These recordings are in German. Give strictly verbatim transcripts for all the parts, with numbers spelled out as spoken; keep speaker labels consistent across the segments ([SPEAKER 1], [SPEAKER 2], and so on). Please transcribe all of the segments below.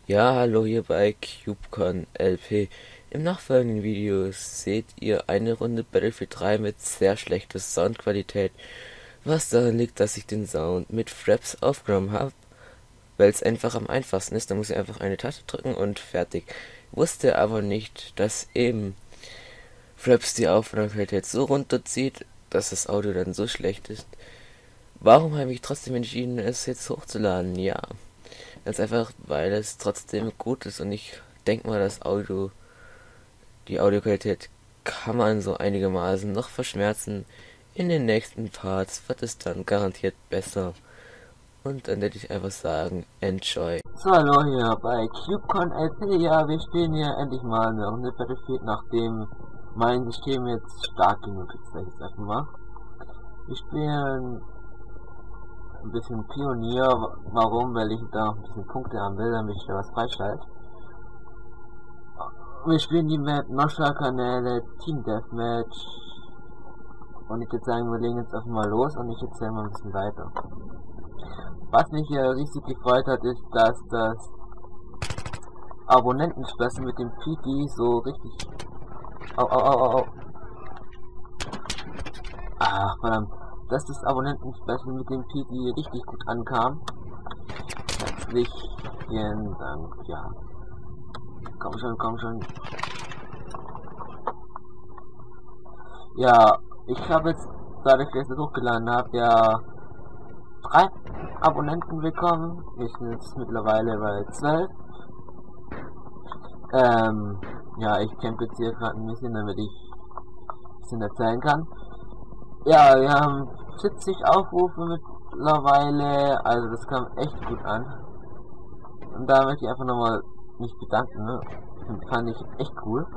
[SPEAKER 1] Ja, hallo hier bei CubeCon L P. Im nachfolgenden Video seht ihr eine Runde Battlefield drei mit sehr schlechter Soundqualität, was daran liegt, dass ich den Sound mit Fraps aufgenommen habe, weil es einfach am einfachsten ist. Da muss ich einfach eine Taste drücken und fertig. Wusste aber nicht, dass eben Fraps die Aufnahmequalität so runterzieht, dass das Audio dann so schlecht ist. Warum habe ich trotzdem entschieden, es jetzt hochzuladen? Ja, ganz einfach, weil es trotzdem gut ist und ich denke mal, das Audio, die Audioqualität kann man so einigermaßen noch verschmerzen. In den nächsten Parts wird es dann garantiert besser. Und dann würde ich einfach sagen, enjoy.
[SPEAKER 2] So, hallo hier bei CubeCon L P. Ja, wir spielen hier endlich mal eine Runde Battlefield, nachdem mein System jetzt stark genug ist, sag ich jetzt einfach mal. Wir spielen ein bisschen Pionier. Warum? Weil ich da noch ein bisschen Punkte haben will, damit ich da was freischalte. Wir spielen die Map Noscha-Kanäle, Team Deathmatch. Und ich würde sagen, wir legen jetzt einfach mal los und ich erzähle mal ein bisschen weiter. Was mich hier riesig gefreut hat, ist, dass das Abonnenten-Special mit dem P D so richtig... Au, au, au, au, au. Ach, verdammt. Dass das Abonnenten-Special mit dem P D richtig gut ankam. Herzlichen Dank, ja. Komm schon, komm schon. Ja, ich habe jetzt, dadurch, dass ich das hochgeladen habe, ja drei Abonnenten bekommen. Wir sind jetzt mittlerweile bei zwölf. Ähm, ja, ich campe jetzt hier gerade ein bisschen, damit ich ein bisschen erzählen kann. Ja, wir haben siebzig Aufrufe mittlerweile, also das kam echt gut an. Und da möchte ich einfach nochmal mich bedanken, ne? Das fand ich echt cool.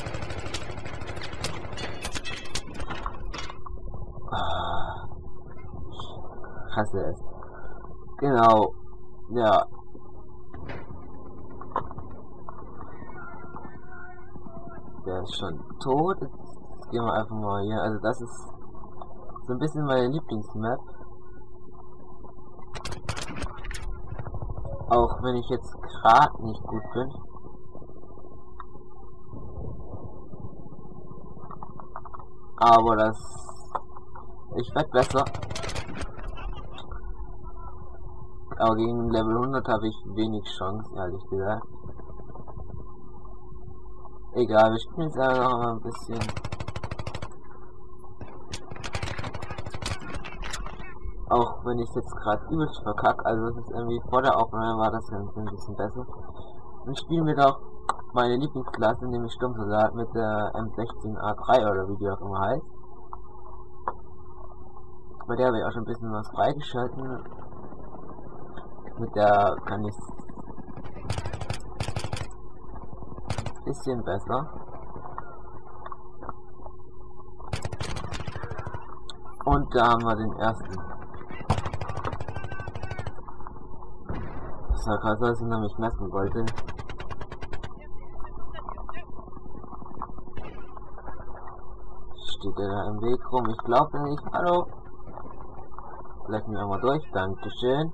[SPEAKER 2] Ah, ich hasse es. Genau, ja. Der ist schon tot. Jetzt gehen wir einfach mal hier. Also das ist so ein bisschen meine Lieblingsmap. Auch wenn ich jetzt gerade nicht gut bin. Aber das... Ich werde besser. Aber gegen Level hundert habe ich wenig Chance, ehrlich gesagt. Egal, wir spielen jetzt einfach noch mal ein bisschen. Auch wenn ich es jetzt gerade übelst verkacke, also es ist irgendwie vor der Aufnahme war das ein bisschen besser. Dann spielen wir doch meine Lieblingsklasse, nämlich Sturmsoldat mit der M sechzehn A drei oder wie die auch immer heißt. Bei der habe ich auch schon ein bisschen was freigeschalten. Mit der kann ich ein bisschen besser. Und da haben wir den ersten. Das war gerade, was ich nämlich messen wollte. Steht er da im Weg rum? Ich glaube nicht. Hallo? Lass mich einmal durch. Dankeschön.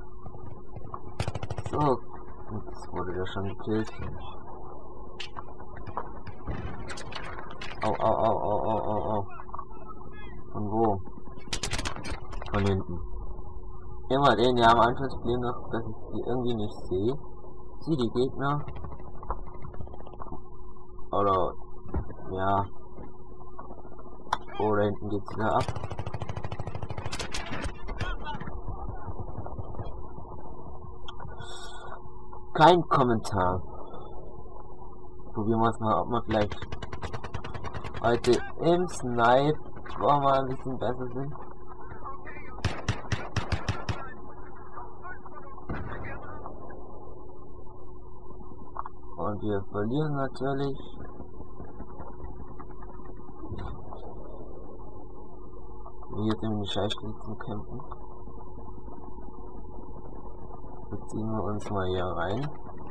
[SPEAKER 2] So. Jetzt wurde der schon gekillt. Au, au, au, au, au, au, au. Von wo? Von hinten. Immer den, ja, am Anfang das Problem noch, dass ich die irgendwie nicht sehe. Sieh die Gegner. Oder, ja. Oh, da hinten geht's wieder ab. Kein Kommentar. Probieren wir es mal, ob wir vielleicht heute im Snipe mal ein bisschen besser sind. Und wir verlieren natürlich. Wir sind in die Scheißstelle zum Campen. Jetzt ziehen wir uns mal hier rein.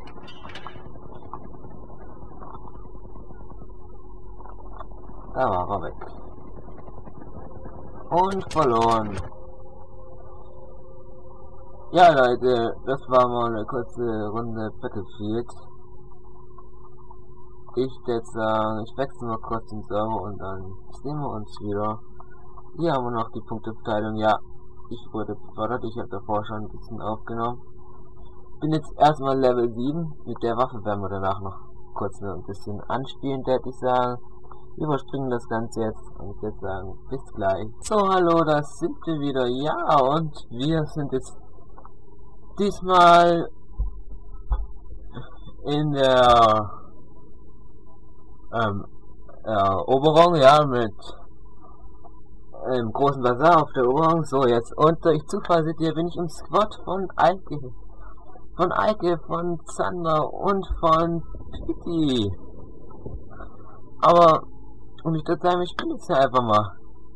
[SPEAKER 2] Da war er weg. Und verloren. Ja Leute, das war mal eine kurze Runde Battlefield. Ich jetzt sagen, ich wechsle mal kurz den Server und dann sehen wir uns wieder. Hier haben wir noch die Punkteverteilung. Ja, ich wurde befördert, ich habe davor schon ein bisschen aufgenommen. Bin jetzt erstmal Level sieben, mit der Waffe werden wir danach noch kurz ein bisschen anspielen, würde ich sagen. Überspringen das Ganze jetzt und ich würde sagen, bis gleich. So, hallo, da sind wir wieder, ja, und wir sind jetzt diesmal in der ähm, Eroberung, ja, mit im großen Bazar auf der Eroberung. So, jetzt, und durch Zufall seht ihr, bin ich im Squad von Eike, von Eike, von Zander und von Pity. Aber, und ich würde sagen, wir spielen jetzt einfach mal.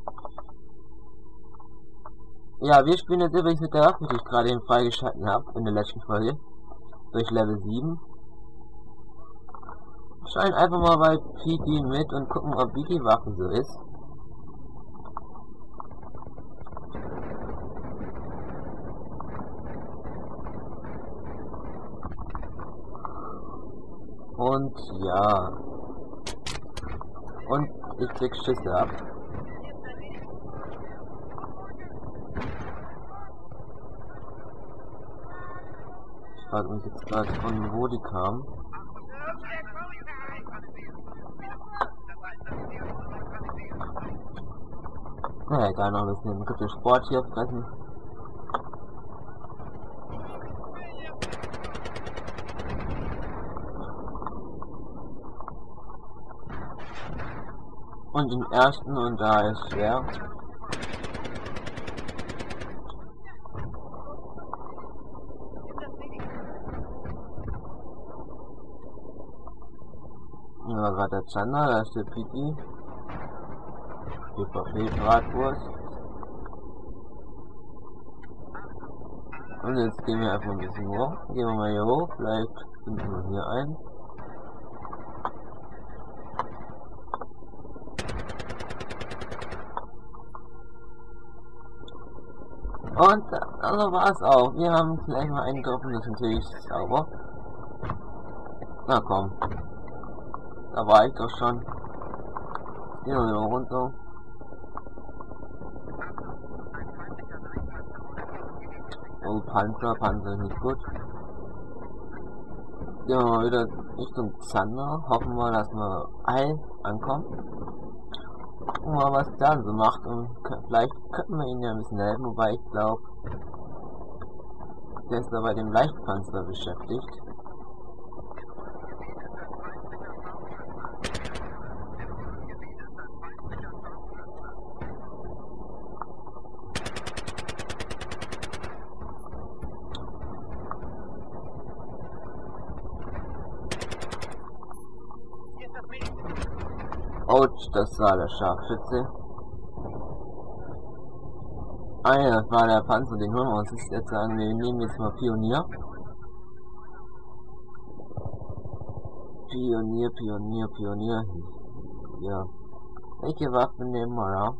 [SPEAKER 2] Ja, wir spielen jetzt übrigens mit der Waffe, die ich gerade eben freigeschalten habe, in der letzten Folge, durch Level sieben. Schauen einfach mal bei P D mit und gucken, ob wie die Waffe so ist. Und ja. Und ich krieg Schüsse ab. Ich frage mich jetzt gerade, von wo die kamen. Naja, egal, noch ein bisschen gute Sport hier fressen. Und den ersten, und da ist schwer. Ja, gerade der Zander, da ist der Piti. G V P-Bratwurst. Und jetzt gehen wir einfach ein bisschen hoch. Gehen wir mal hier hoch, vielleicht finden wir hier ein. Und also war es auch. Wir haben gleich mal einen getroffen, das ist natürlich sauber. Na komm. Da war ich doch schon. Gehen wir wieder runter. Oh, Panzer, Panzer ist nicht gut. Gehen wir mal wieder Richtung Zander. Hoffen wir, dass wir heil ankommen. Gucken wir mal, was der so macht. Und vielleicht könnten wir ihn ja ein bisschen helfen, wobei ich glaube, der ist da bei dem Leichtpanzer beschäftigt. Ouch, das war der Scharfschütze. Ah ja, das war der Panzer, den holen wir uns jetzt sagen. Wir nehmen jetzt mal Pionier. Pionier, Pionier, Pionier. Ja. Welche Waffen nehmen wir da?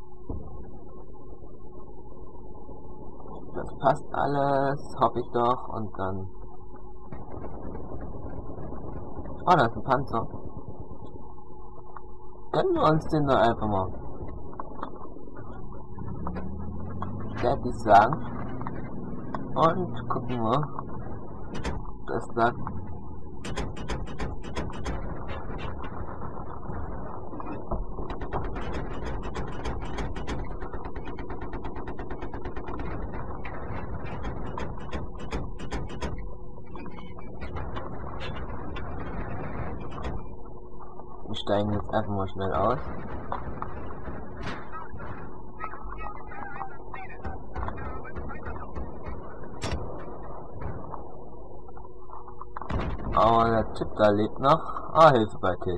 [SPEAKER 2] Das passt alles, hoffe ich doch. Und dann... Oh, da ist ein Panzer. Gönnen wir uns den da einfach mal. Werde ich sagen. Und gucken wir. Das da. Wir steigen jetzt einfach mal schnell aus. Aber der Typ da lebt noch. Ah, Hilfe bei Kill.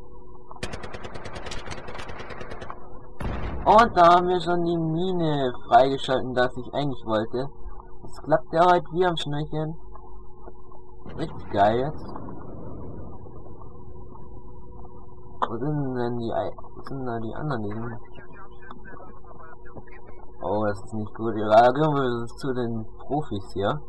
[SPEAKER 2] Und da haben wir schon die Mine freigeschalten, das ich eigentlich wollte. Das klappt ja heute wie am Schnürchen. Richtig geil jetzt. Wo sind denn die, wo sind da die anderen? Die sind oh, das ist nicht gut. Ja, gehen wir zu den Profis hier.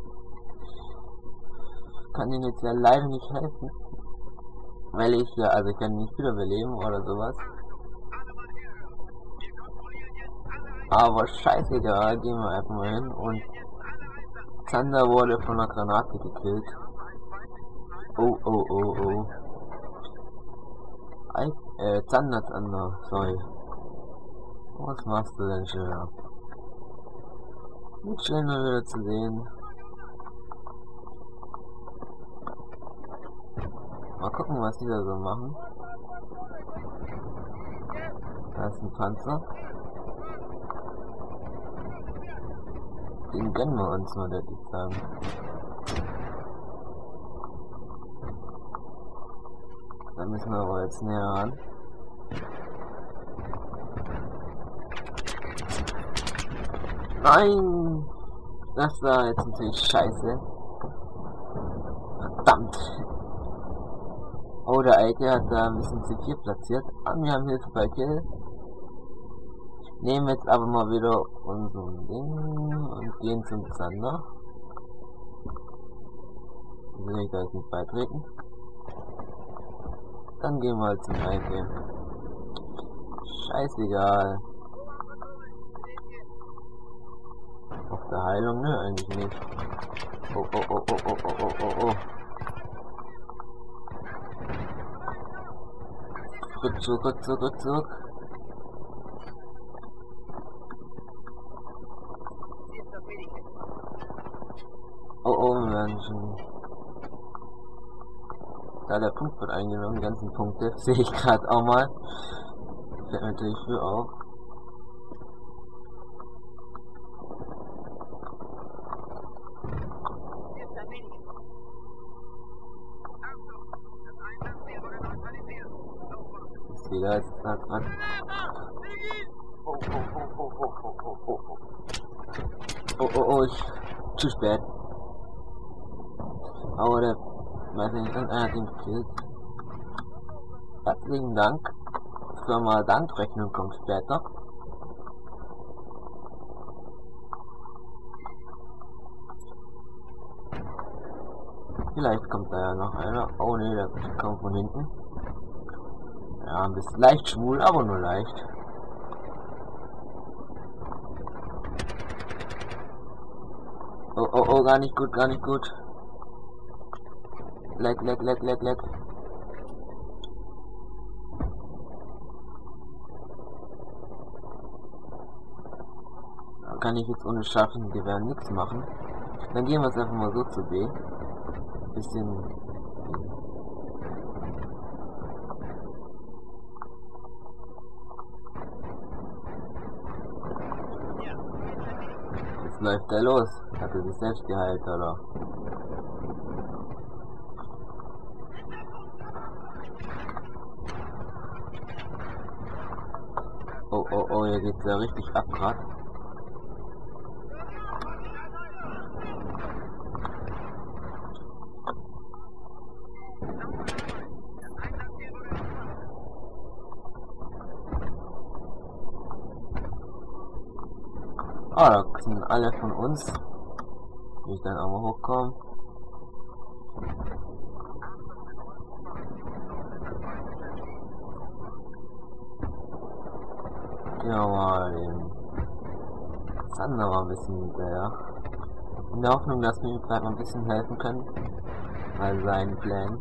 [SPEAKER 2] Kann Ihnen jetzt ja leider nicht helfen. Weil ich ja, also ich kann nicht wiederbeleben oder sowas. Aber scheißegal, gehen wir einfach mal hin und Zander wurde von einer Granate gekillt. Oh, oh, oh, oh. Ei, äh, Zander, Zander, sorry. Was machst du denn schön? Nicht schön mal wieder zu sehen. Mal gucken, was die da so machen. Da ist ein Panzer. Den gönnen wir uns mal, würde ich sagen. Da müssen wir aber jetzt näher ran. Nein! Das war jetzt natürlich scheiße. Verdammt! Oh, der Eike hat da ein bisschen C vier platziert. Ah, wir haben Hilfe bei Kill. Nehmen jetzt aber mal wieder unseren Ding und gehen zum Zander. Will ich da jetzt nicht beitreten. Dann gehen wir halt zum Eike. Scheißegal. Auf der Heilung, ne? Eigentlich nicht. Oh, oh, oh, oh, oh, oh, oh, oh, oh. Zurück, zurück, zurück, zurück. Oh, oh, wir werden schon... Da der Punkt wird eingenommen, die ganzen Punkte, sehe ich gerade auch mal. Fällt mir natürlich früh auf. Ist wieder jetzt da dran. Oh, oh, oh, oh, oh, oh, oh, oh, oh. Oh, oh, oh, ich... Zu spät. Aber der... weiß nicht, irgendeiner hat ihn gekillt. Herzlichen Dank. Firma Dankrechnung kommt später. Vielleicht kommt da ja noch einer. Oh ne, der kommt von hinten. Ja, ein bisschen leicht schwul, aber nur leicht. Oh, oh, oh, gar nicht gut, gar nicht gut. Leck, leck, leck, leck, leck. Da kann ich jetzt ohne scharfen Gewehr nichts machen. Dann gehen wir es einfach mal so zu B. Bisschen... Jetzt läuft der los. Hat er sich selbst geheilt, oder? Oh, oh, oh, hier geht's ja richtig ab grad. Ah, da sind alle von uns. Will ich dann auch mal hochkommen. Ja, mal den Zander mal ein bisschen hinterher. In der Hoffnung, dass wir ihm vielleicht mal ein bisschen helfen können. Bei seinen Plänen.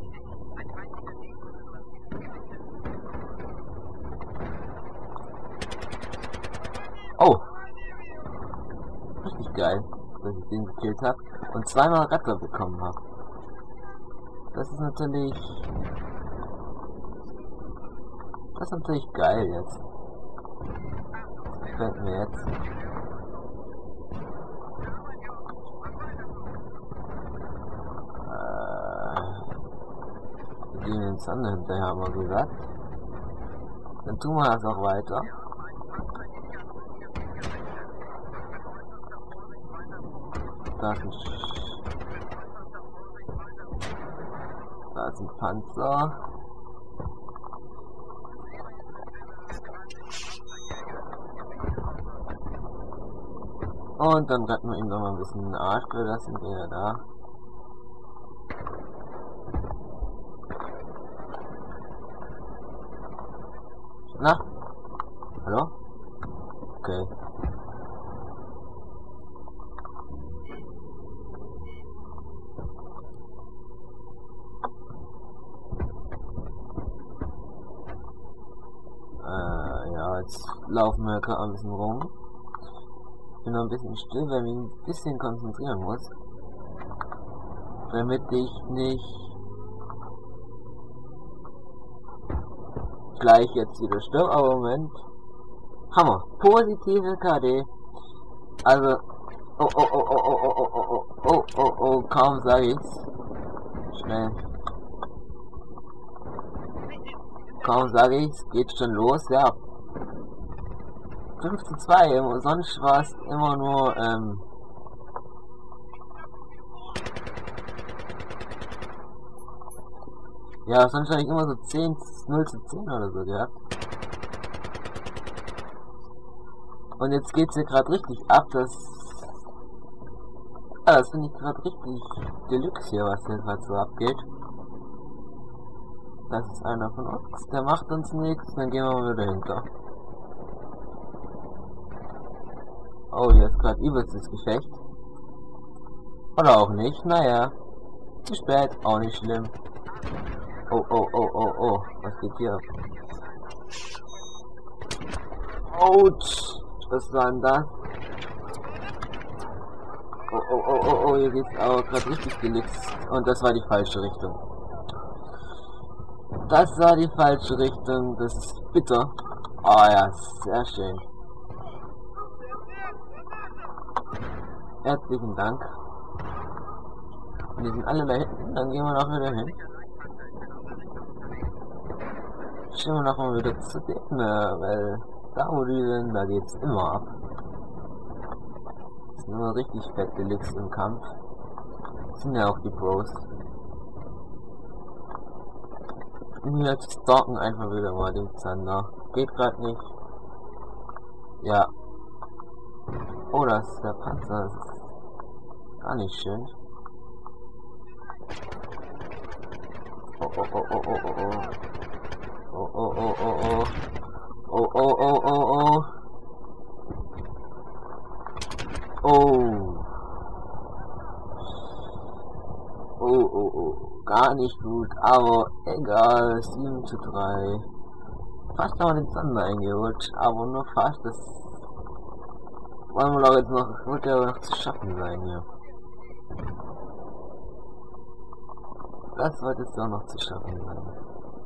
[SPEAKER 2] Oh! Richtig geil, dass ich den gekillt habe und zweimal Retter bekommen habe. Das ist natürlich... Das ist natürlich geil jetzt. Gefällt mir jetzt. Äh, wir gehen den Zander hinterher, haben wir gesagt. Dann tun wir das auch weiter. Da ist ein, da ist ein Panzer. Und dann retten wir ihm noch mal ein bisschen den Arsch, für das sind wir ja da. Na? Hallo? Okay. Äh, ja, jetzt laufen wir gerade ein bisschen rum. Ich bin noch ein bisschen still, weil ich mich ein bisschen konzentrieren muss. Damit ich nicht gleich jetzt wieder stirb, aber Moment. Hammer. Positive K D. Also. Oh oh oh oh oh oh oh oh oh oh oh kaum sage ich's. Schnell. Kaum sage ich's, geht schon los, ja. fünf zu zwei, sonst war es immer nur, ähm. Ja, sonst habe ich immer so zehn, null zu zehn oder so gehabt. Und jetzt geht's hier gerade richtig ab, das... Ja, das finde ich gerade richtig Deluxe hier, was hier gerade so abgeht. Das ist einer von uns, der macht uns nichts, dann gehen wir mal wieder hinter. Oh, hier ist gerade übelstes Gefecht. Oder auch nicht, naja. Zu spät, auch nicht schlimm. Oh, oh, oh, oh, oh, was geht hier ab? Autsch! Was war denn das? Oh, oh, oh, oh, oh, hier geht's auch gerade richtig gelixt. Und das war die falsche Richtung. Das war die falsche Richtung, das ist bitter. Oh ja, sehr schön. Herzlichen Dank. Und die sind alle da hinten, dann gehen wir noch wieder hin. Schauen wir noch mal wieder zu denen, weil da wo die sind, da geht's immer ab. Das sind immer richtig fette Licks im Kampf. Das sind ja auch die Pros. Und jetzt stalken einfach wieder mal den Zander. Geht grad nicht. Ja. Oh, das ist der Panzer. Das ist gar nicht schön. Oh, oh, oh, oh, oh, oh, oh. Oh, oh, oh, oh, oh. Oh, oh, oh, oh, oh. Oh. Oh, oh, oh. Gar nicht gut, aber egal. sieben zu drei. Fast haben wir den Zander eingeholt, aber nur fast. Das wollen wir doch jetzt noch, wird ja noch zu schaffen sein hier. Das wird jetzt auch noch zu schaffen sein.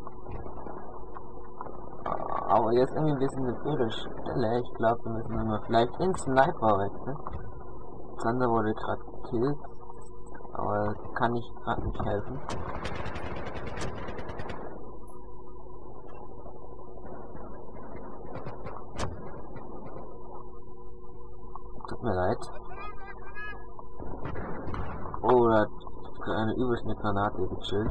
[SPEAKER 2] Aber jetzt irgendwie ein bisschen eine blöde Stelle. Ich glaube, wir müssen immer vielleicht den Sniper wechseln. Zander wurde gerade gekillt. Aber kann ich gerade nicht helfen. Tut mir leid. Oh, da hat eine übelst eine Granate gechillt.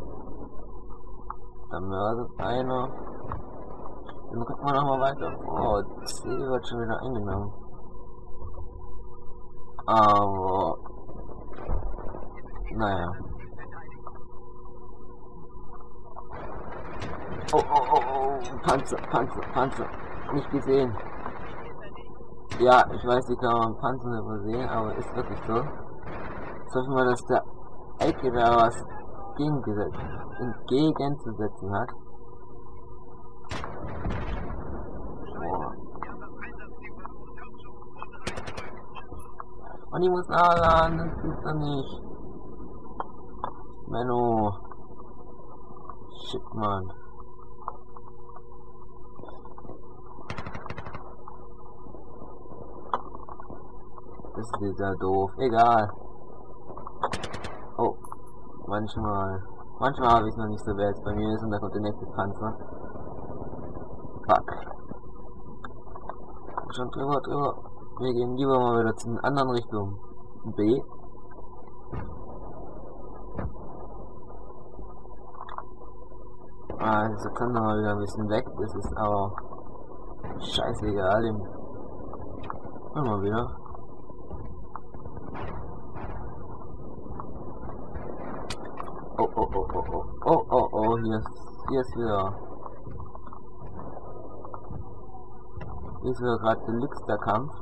[SPEAKER 2] Da mördet einer. Dann gucken wir nochmal weiter. Oh, C wird schon wieder eingenommen. Aber... Naja. Oh, oh, oh, oh. Panzer, Panzer, Panzer. Nicht gesehen. Ja, ich weiß, die kann man Panzer übersehen, aber ist wirklich so. Jetzt hoffen wir, dass der Eike da was entgegenzusetzen hat. Boah. Und ich muss nachladen, das ist doch nicht. Menno. Shit, Mann. Das ist wieder doof. Egal. Oh. Manchmal. Manchmal habe ich es noch nicht so, wer jetzt bei mir ist und da kommt der nächste Panzer. Fuck. Schon drüber, drüber. Wir gehen lieber mal wieder zu den anderen Richtung. B. Ah, jetzt kann noch mal wieder ein bisschen weg. Das ist aber scheißegal. Hören wir wieder. Oh, oh, oh, oh, oh, oh, oh, oh, hier ist, hier ist wieder, hier ist wieder gerade Deluxe der Kampf.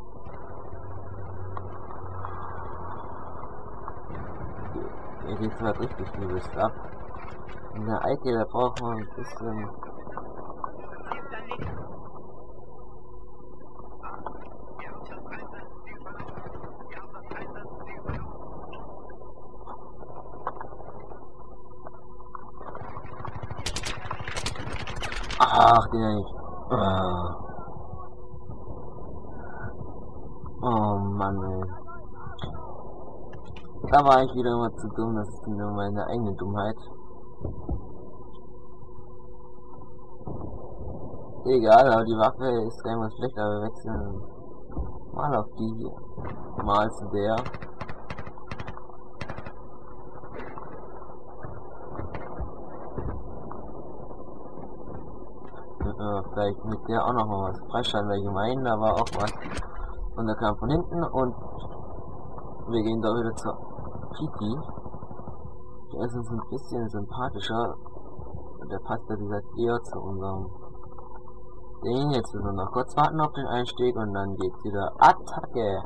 [SPEAKER 2] Hier geht es halt richtig übelst ab. In der Ecke, da braucht man ein bisschen... Ach, den nicht. Oh Mann, ey. Da war ich wieder immer zu dumm, das ist nur meine eigene Dummheit. Egal, aber die Waffe ist gar nicht mal schlecht, aber wir wechseln mal auf die hier. Mal zu der. Äh, vielleicht mit der auch noch mal was freischalten, weil ich meine, da war auch was. Und der kam von hinten und wir gehen da wieder zur Kiki. Der ist uns ein bisschen sympathischer. Und der passt ja dieser eher zu unserem Ding. Jetzt müssen wir noch kurz warten auf den Einstieg und dann geht's wieder Attacke.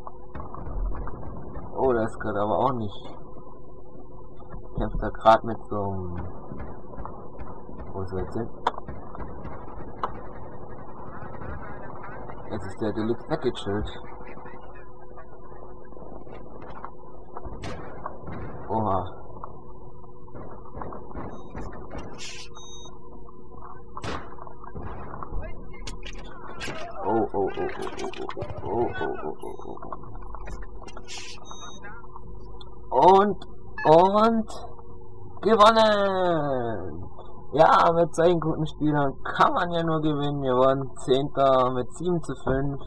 [SPEAKER 2] Oh, das ist gerade aber auch nicht. Kämpft da gerade mit so einem. Wo ist er jetzt hin? Jetzt ist der Deluxe weggechillt. Oha. Oh, oh, oh, oh, oh, oh, oh, oh, oh, oh. Und, und, gewonnen! Ja, mit solchen guten Spielern kann man ja nur gewinnen. Wir waren Zehnter mit sieben zu fünf.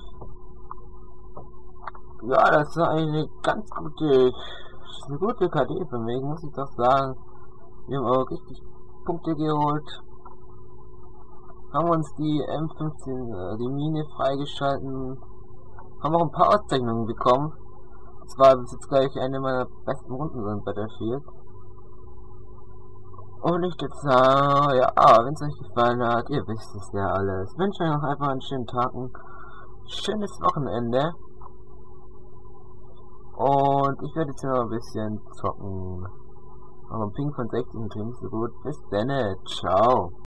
[SPEAKER 2] Ja, das war eine ganz gute, eine gute K D für mich, muss ich doch sagen. Wir haben auch richtig Punkte geholt. Haben uns die M fünfzehn, äh, die Mine freigeschalten. Haben auch ein paar Auszeichnungen bekommen. Das war bis jetzt gleich eine meiner besten Runden in Battlefield. Und ich würde sagen, ja, wenn es euch gefallen hat, ihr wisst es ja alles. Ich wünsche euch noch einfach einen schönen Tag, ein schönes Wochenende. Und ich werde jetzt noch ein bisschen zocken. Aber ein Ping von sechzig natürlich nicht so gut. Bis dann, ciao.